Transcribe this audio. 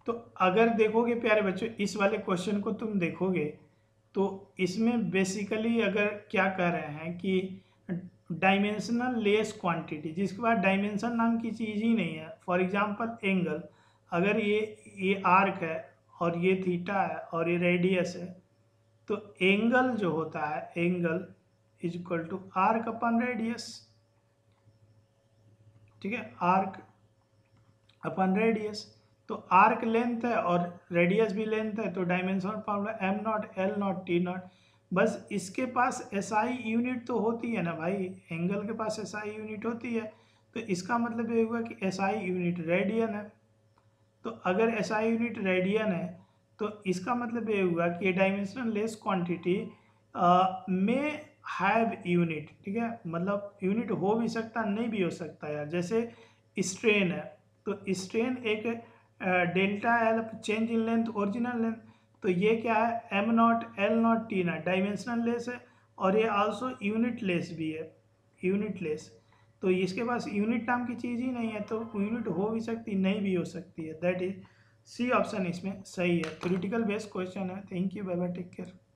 तो अगर देखोगे प्यारे बच्चों, इस वाले क्वेश्चन को तुम देखोगे तो इसमें बेसिकली अगर क्या कह रहे हैं कि डायमेंशनल लेस क्वांटिटी, जिसके बाद डायमेंशन नाम की चीज़ ही नहीं है। फॉर एग्जांपल एंगल, अगर ये आर्क है और ये थीटा है और ये रेडियस है, तो एंगल जो होता है, angle is equal to arc upon radius. ठीक है, आर्क अपन रेडियस। तो आर्क लेंथ है और रेडियस भी लेंथ है, तो dimension formula M naught L naught T naught. बस इसके पास एसआई यूनिट तो होती है ना भाई, एंगल के पास एसआई यूनिट होती है, तो इसका मतलब ये हुआ कि एसआई यूनिट रेडियन है। तो अगर एसआई यूनिट रेडियन है तो इसका मतलब ये हुआ कि डायमेंशनल लेस क्वांटिटी में हैव यूनिट। ठीक है, मतलब यूनिट हो भी सकता, नहीं भी हो सकता यार। जैसे स्ट्रेन है, तो स्ट्रेन एक delta L change in length original length, तो ये क्या है, M naught L naught T naught dimensionless है, और ये आल्सो यूनिट लेस भी है, यूनिट लेस। तो इसके पास यूनिट नाम की चीज़ ही नहीं है, तो यूनिट हो भी सकती, नहीं भी हो सकती है। दैट इज सी ऑप्शन इसमें सही है। थ्योरेटिकल बेस्ड क्वेश्चन है। Thank you, bye bye, take care.